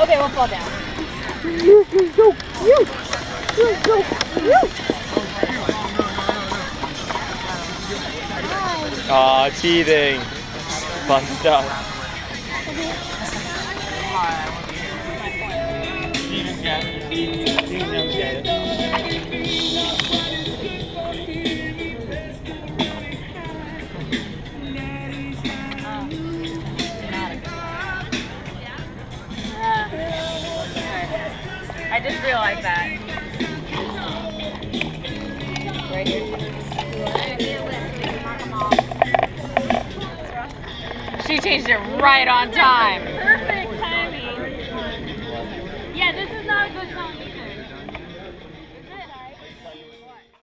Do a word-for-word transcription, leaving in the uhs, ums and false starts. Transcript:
hope it won't fall down. Aw, cheating. Fun stuff. I just realized that. Right here. She changed it right on time.